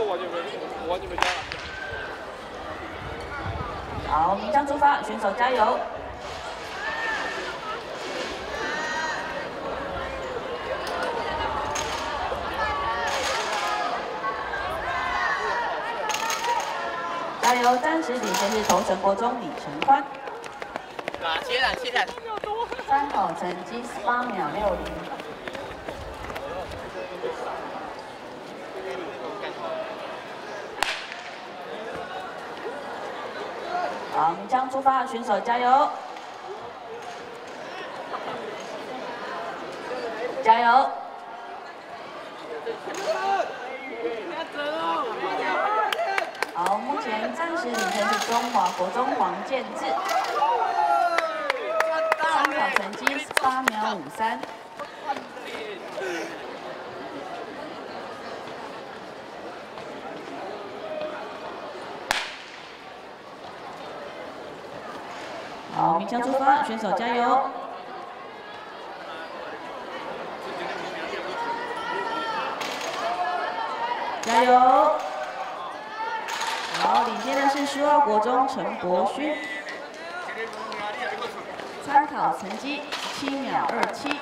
完全没加了。 好，鸣枪出发，选手加油！加油！暂时领先是头城国中李承宽。 切了。 参考成绩18秒60。好，鸣枪出发，选手加油！加油！好，目前暂时领先是中华国中黄建志，参考成绩18秒53。好，鸣枪出发，选手加油！加油！好，领先的是苏澳国中陈国勋，参考成绩17秒27。